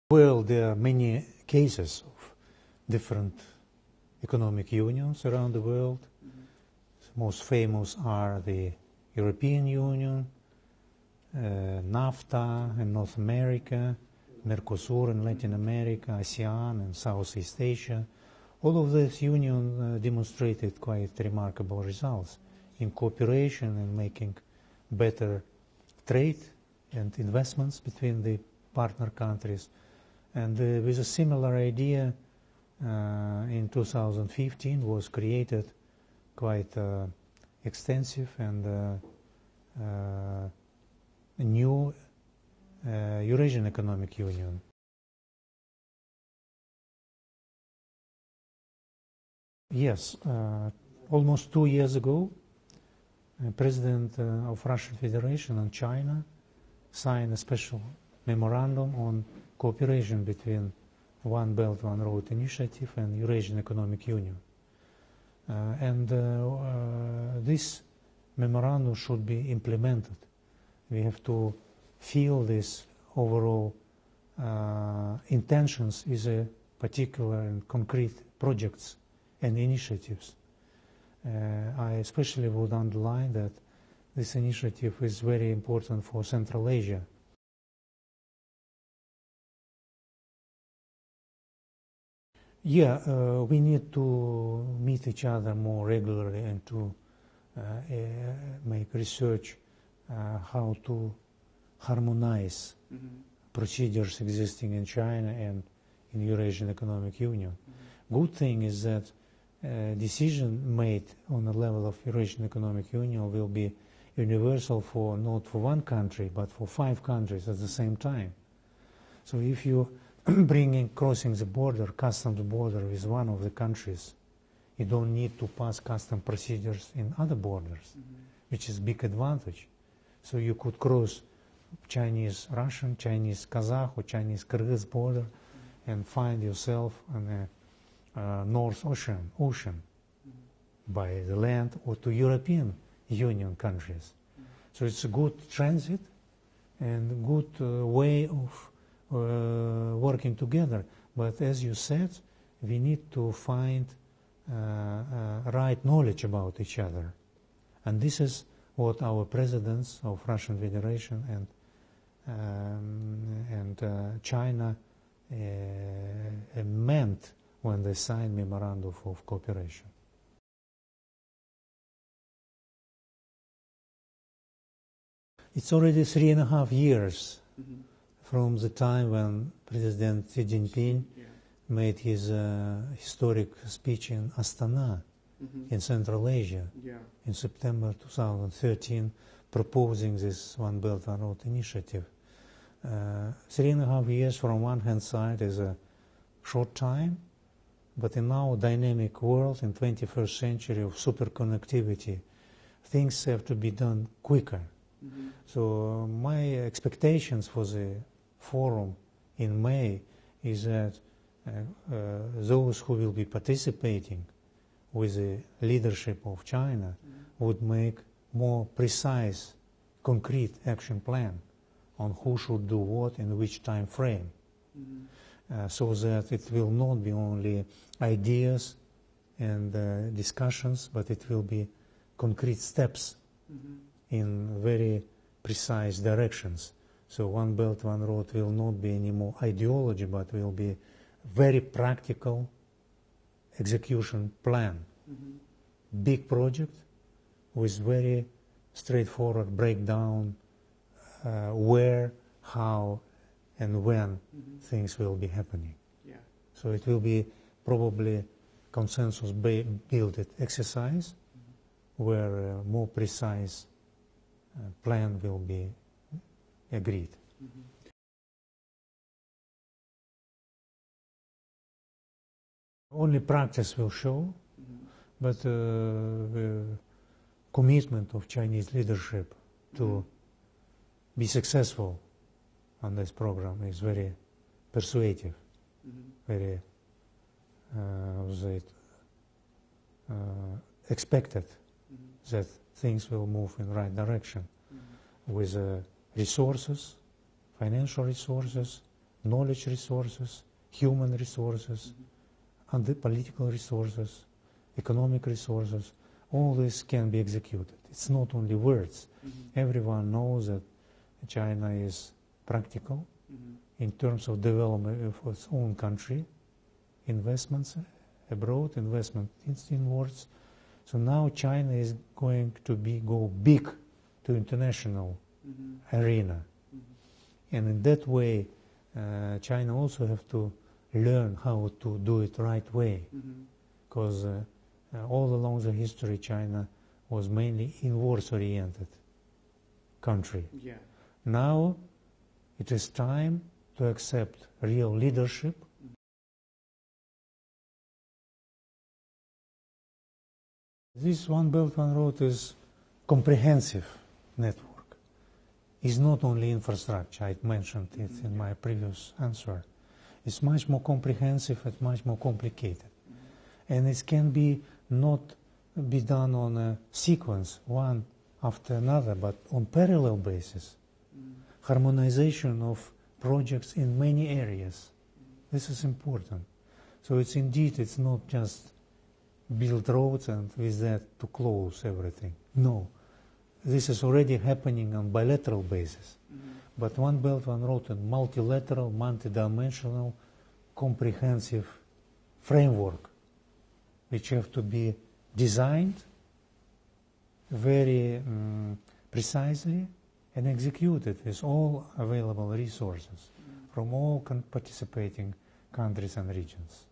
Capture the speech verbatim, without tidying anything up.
Well, there are many cases of different economic unions around the world. Mm-hmm. The most famous are the European Union, uh, NAFTA in North America, Mercosur in Latin America, ASEAN in Southeast Asia. All of these unions uh, demonstrated quite remarkable results in cooperation and making better trade and investments between the partner countries. And uh, with a similar idea, uh, in two thousand fifteen was created quite uh, extensive and uh, uh, a new uh, Eurasian Economic Union. Yes, uh, almost two years ago, uh, President uh, of Russian Federation and China signed a special memorandum on cooperation between One Belt, One Road initiative and Eurasian Economic Union. Uh, and uh, uh, this memorandum should be implemented. We have to feel this overall uh, intentions is a particular and concrete projects and initiatives. Uh, I especially would underline that this initiative is very important for Central Asia. Yeah, uh, we need to meet each other more regularly and to uh, uh, make research uh, how to harmonize mm-hmm. procedures existing in China and in Eurasian Economic Union. Mm-hmm. Good thing is that uh, decision made on the level of Eurasian Economic Union will be universal for not for one country but for five countries at the same time. So if you bringing crossing the border, customs border with one of the countries, you don't need to pass custom procedures in other borders, mm-hmm. which is big advantage. So you could cross Chinese-Russian, Chinese-Kazakh or Chinese-Kyrgyz border mm-hmm. and find yourself on the uh, North Ocean, ocean mm-hmm. by the land or to European Union countries. Mm-hmm. So it's a good transit and good uh, way of Uh, working together, but as you said, we need to find uh, uh, right knowledge about each other, and this is what our presidents of Russian Federation and um, and uh, China uh, meant when they signed memorandum of cooperation. It's already three and a half years. Mm-hmm. From the time when President Xi Jinping yeah. made his uh, historic speech in Astana, mm-hmm. in Central Asia, yeah. in September two thousand thirteen, proposing this One Belt, One Road initiative. Uh, three and a half years from one hand side is a short time, but in our dynamic world, in twenty-first century of superconnectivity, things have to be done quicker. Mm-hmm. So uh, my expectations for the forum in May is that uh, uh, those who will be participating with the leadership of China mm-hmm. would make more precise, concrete action plan on who should do what in which time frame, mm-hmm. uh, so that it will not be only ideas and uh, discussions, but it will be concrete steps mm-hmm. in very precise directions. So One Belt, One Road will not be any more ideology, but will be very practical execution plan. Mm-hmm. Big project with very straightforward breakdown uh, where, how, and when mm-hmm. things will be happening. Yeah. So it will be probably consensus-built exercise mm-hmm. where uh, more precise uh, plan will be agreed. Mm-hmm. Only practice will show, mm-hmm. but uh, the commitment of Chinese leadership to mm-hmm. be successful on this program is very persuasive, mm-hmm. very uh, uh, expected mm-hmm. that things will move in the right direction mm-hmm. with uh, resources, financial resources, knowledge resources, human resources, Mm-hmm. and the political resources, economic resources. All this can be executed. It's not only words. Mm-hmm. Everyone knows that China is practical Mm-hmm. in terms of development of its own country, investments abroad, investment inwards. So now China is going to be go big to international Mm-hmm. arena. Mm-hmm. And in that way, uh, China also have to learn how to do it right way. Because Mm-hmm. uh, uh, all along the history, China was mainly inwards-oriented country. Yeah. Now it is time to accept real leadership. This One Belt One Road is comprehensive network. It's not only infrastructure. I mentioned it in my previous answer. It's much more comprehensive and much more complicated. Mm-hmm. And it can be not be done on a sequence, one after another, but on parallel basis. Mm-hmm. Harmonization of projects in many areas. Mm-hmm. This is important. So it's indeed, it's not just build roads and with that to close everything. No. This is already happening on bilateral basis. Mm-hmm. But One Belt, One Road and multilateral, multidimensional, comprehensive framework, which have to be designed very um, precisely and executed with all available resources mm-hmm. from all participating countries and regions.